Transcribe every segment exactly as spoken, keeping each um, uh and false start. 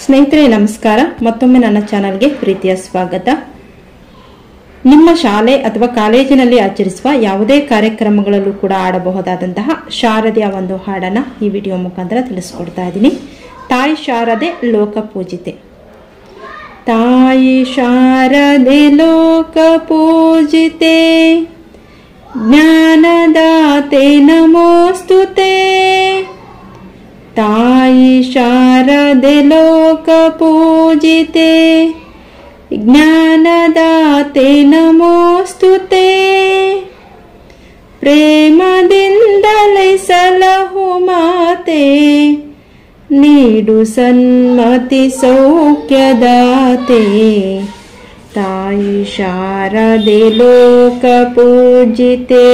ಸ್ನೇಹಿತರೆ ನಮಸ್ಕಾರ. ಮತ್ತೊಮ್ಮೆ ನನ್ನ ಚಾನೆಲ್ಗೆ ಪ್ರೀತಿಯ ಸ್ವಾಗತ. ನಿಮ್ಮ ಶಾಲೆ ಅಥವಾ ಕಾಲೇಜಿನಲ್ಲಿ ಆಚರಿಸುವ ಯಾವುದೇ ಕಾರ್ಯಕ್ರಮಗಳಲ್ಲೂ ಕೂಡ ಆಡಬಹುದಾದಂತಹ ಶಾರದೆಯ ಒಂದು ಹಾಡನ್ನ ಈ ವಿಡಿಯೋ ಮುಖಾಂತರ ತಿಳಿಸ್ಕೊಡ್ತಾ ಇದ್ದೀನಿ. ತಾಯಿ ಶಾರದೆ ಲೋಕ ಪೂಜಿತೆ. ತಾಯಿ ಶಾರದೆ ಲೋಕ ಪೂಜಿತೆ, ಜ್ಞಾನದಾತೆ ನಮೋಸ್ತುತೆ. ತಾಯಿ ಶಾರದೆ ಲೋಕ ಪೂಜಿತೆ, ಜ್ಞಾನದಾತೆ ನಮೋಸ್ತುತೆ. ಪ್ರೇಮದಿಂದಲೇ ಸಲಹು ಮಾತೆ, ನೀಡು ಸನ್ಮತಿ ಸೌಖ್ಯದಾತೆ. ತಾಯಿ ಶಾರದೆ ಲೋಕ ಪೂಜಿತೆ,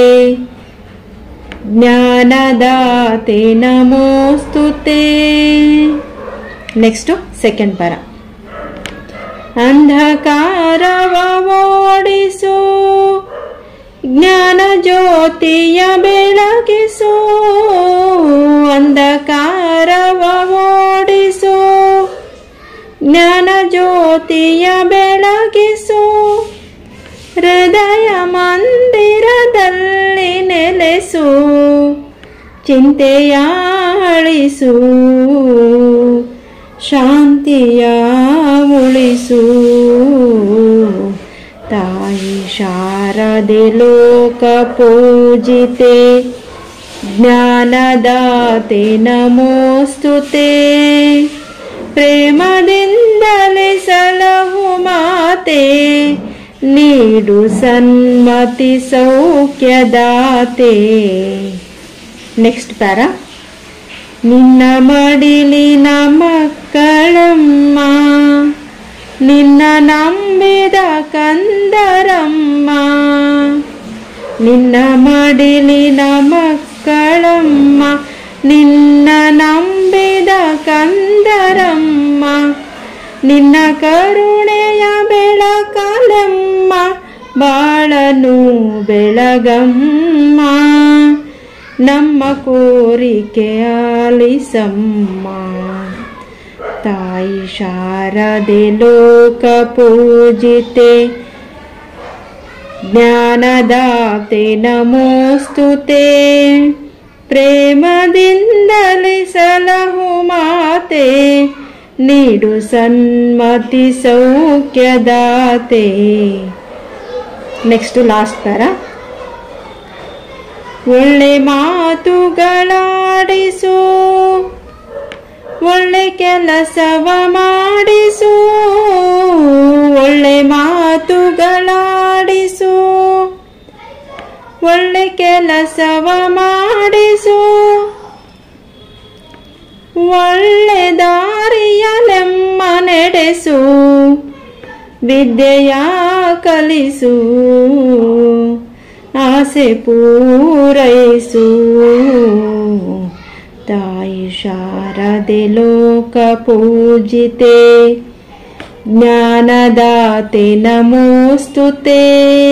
ಜ್ಞಾನದಾತೆ ನಮೋಸ್ತುತೆ. ನೆಕ್ಸ್ಟ್ ಸೆಕೆಂಡ್ ಪರ. ಅಂಧಕಾರವ ಓಡಿಸು, ಜ್ಞಾನ ಜ್ಯೋತಿಯ ಬೆಳಗಿಸು. ಅಂಧಕಾರವ ಓಡಿಸು, ಜ್ಞಾನ ಜ್ಯೋತಿಯ ಬೆಳಗಿಸು. ಹೃದಯ ಮಂದಿರದಲ್ಲಿ ನೆಲೆಸು, ಚಿಂತೆಯ ಅಳಿಸು, ಶಾಂತಿಯ ಉಳಿಸು. ತಾಯಿ ಶಾರದೆ ಲೋಕ ಪೂಜಿತೆ, ಜ್ಞಾನದಾತೆ ನಮೋಸ್ತುತೆ. ಪ್ರೇಮದಿಂದಲೇ ಸಲಹು ಮಾತೆ, ನೀಡು ಸನ್ಮತಿ ಸೌಖ್ಯದಾತೆ. Next para. ನಿನ್ನ ಮಡಿಲಿನ ಮಕ್ಕಳಮ್ಮ, ನಿನ್ನ ನಂಬಿದ ಕಂದರಮ್ಮ. ನಿನ್ನ ಮಡಿಲಿನ ಮಕ್ಕಳಮ್ಮ, ನಿನ್ನ ನಂಬಿದ ಕಂದರಮ್ಮ. ನಿನ್ನ ಕರುಣೆಯ ಬೆಳಕಲಮ್ಮ, ಬಾಳನು ಬೆಳಗಮ್ಮ. ನಮ್ಮ ಕೋರಿಕೆ ಆಲಿಸಮ್ಮ. ತಾಯಿ ಶಾರದೆ ಲೋಕ ಪೂಜಿತೆ, ಜ್ಞಾನದಾತೆ ನಮೋಸ್ತುತೆ. ಪ್ರೇಮದಿಂದಲೇ ಸಲಹು ಮಾತೆ, ನೀಡು ಸನ್ಮತಿ ಸೌಖ್ಯದಾತೆ. ನೆಕ್ಸ್ಟ್ ಲಾಸ್ಟ್ ತರ. ಒಳ್ಳೆ ಮಾತುಗಳಾಡಿಸು, ಒಳ್ಳೆ ಕೆಲಸವ ಮಾಡಿಸು. ಒಳ್ಳೆ ಮಾತುಗಳಾಡಿಸು, ಒಳ್ಳೆ ಕೆಲಸವ ಮಾಡಿಸು. ಒಳ್ಳೆ ದಾರಿಯಲೆಮ್ಮ ನಡೆಸು, ವಿದ್ಯೆಯ ಕಲಿಸು. ಆಸೆ ಪೂರೈಸು. ತಾಯಿ ಶಾರದೆ ಲೋಕ ಪೂಜಿತೆ, ಜ್ಞಾನದಾತೆ ನಮೋಸ್ತುತೆ.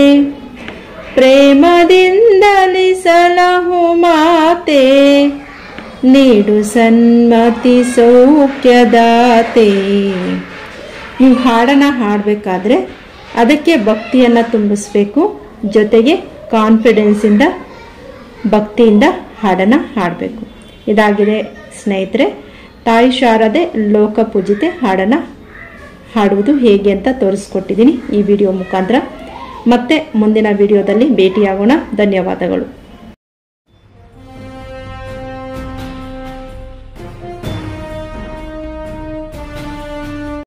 ಪ್ರೇಮದಿಂದಲೇ ಸಲಹು ಮಾತೆ, ನೀಡು ಸನ್ಮತಿ ಸೌಖ್ಯದಾತೆ. ನೀವು ಹಾಡನ್ನ ಹಾಡಬೇಕಾದ್ರೆ ಅದಕ್ಕೆ ಭಕ್ತಿಯನ್ನು ತುಂಬಿಸ್ಬೇಕು. ಜೊತೆಗೆ ಕಾನ್ಫಿಡೆನ್ಸ್ ಇಂದ ಭಕ್ತಿಯಿಂದ ಹಾಡನ್ನ ಹಾಡಬೇಕು. ಇದಾಗಿದೆ ಸ್ನೇಹಿತರೆ ತಾಯಿ ಶಾರದೆ ಲೋಕ ಪೂಜಿತೆ ಹಾಡನ್ನ ಹಾಡುವುದು ಹೇಗೆ ಅಂತ ತೋರಿಸ್ಕೊಟ್ಟಿದ್ದೀನಿ ಈ ವಿಡಿಯೋ ಮುಖಾಂತರ. ಮತ್ತೆ ಮುಂದಿನ ವಿಡಿಯೋದಲ್ಲಿ ಭೇಟಿಯಾಗೋಣ. ಧನ್ಯವಾದಗಳು.